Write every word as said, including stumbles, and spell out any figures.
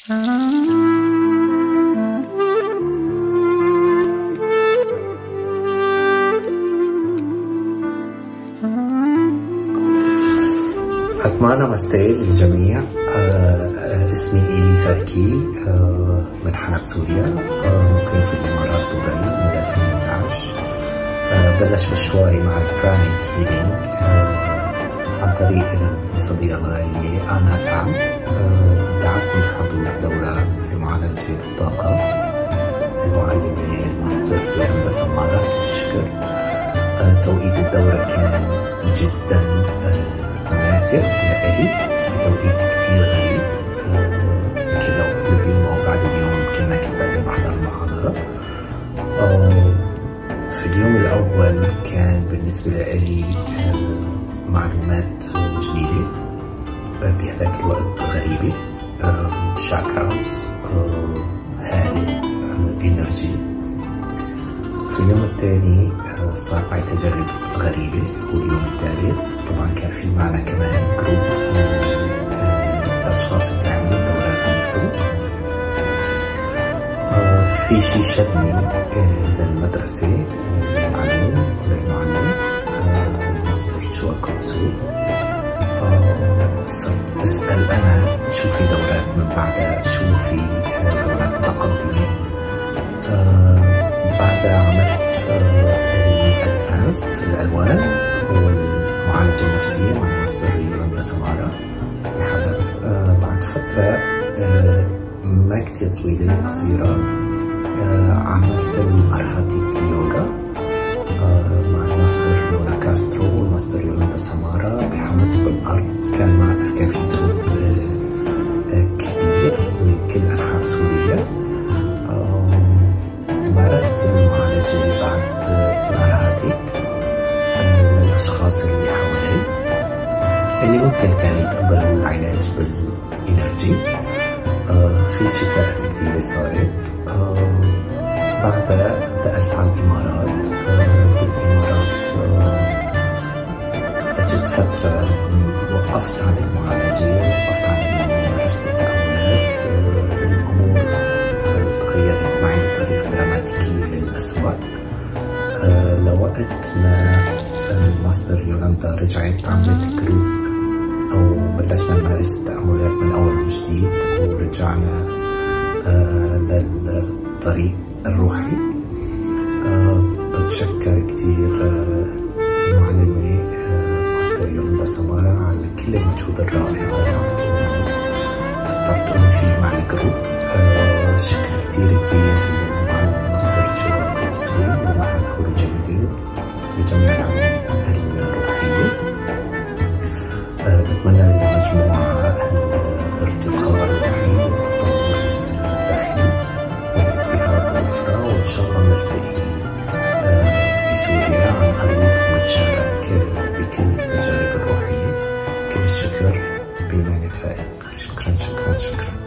أتمنى نمستي للجميع. آه اسمي إيلي ساركي آه من حلب سوريا، آه مقيم في الإمارات دبي من ألفين وإحدى عشر. آه بلش مشواري مع البرانينج هيلينج آه عن طريق الصديقة الغالية أنا سعد. آه دعتني حضور دورة لمعالجة الطاقة المعلمة الماستر بهندسة سمارة. بالشكر آه توقيت الدورة كان جدا آه مناسب لإلي بتوقيت كتير غريب. يمكن لو قبل اليوم أو بعد اليوم كنا كنت بقدر بحضر المحاضرة. في اليوم الأول كان بالنسبة لإلي معلومات جديدة بهداك الوقت غريبة، شاكراز، هالة، إنرجي. في اليوم الثاني صار معي تجارب غريبة، واليوم الثالث طبعا كان في معنا كمان جروب من الأشخاص اللي عملوا الدورات مثل. في شي شدني للمدرسة وللمعلم وللمعلم ماستر شو أكونسول. صرت أسأل أنا شو في دورات من بعدها، شو في دورات متقدمة. بعدها عملت الادفانسد الالوان والمعالجه النفسيه مع ماستر يولندا سمارة بحلب. آه بعد فتره آه ما كتير طويله قصيره آه عملت الارهاتيك يوغا آه مع الماستر نونا كاسترو والماستر يولندا سمارة بحمص بالارض. كان مع كان في جروب آه كبير من كل انحاء سوريا. مارست المعالجة بعد الأرهاتيك للأشخاص اللي حوالي اللي ممكن كانوا يتقبلوا العلاج بالإنرجي. آه في شفاءات كتيرة صارت. آه بعدها انتقلت على الإمارات. آه بالإمارات آه أجت فترة وقفت عن المعالجة، وقفت عن ممارسة التأملات. آه الأمور تغيرت معي بطريقة دراماتيكية للأسوأ. أه لوقت ما الماستر يولندا رجعت عملت جروب أو بلشنا نمارس التأملات من أول وجديد، ورجعنا أه للطريق الروحي. أه بتشكر كتير أه المعلمة أه ماستر يولندا سمارة على كل المجهود الرائع اللي عملتوه اخترتوني فيه مع الجروب. أه شكر كتير كبير للمعلم ماستر شو أكونسول ومعهد كوري جميلين بجميع العلوم الروحية. أه بتمنى للمجموعة الارتقاء الروحي والتطور الداخلي والازدهار بالأسرة، وإن شاء الله نلتقي أه بسوريا عن قريب ونتشارك بكل التجارب الروحية. كل الشكر بإيمان فائق. شكرا شكرا شكرا.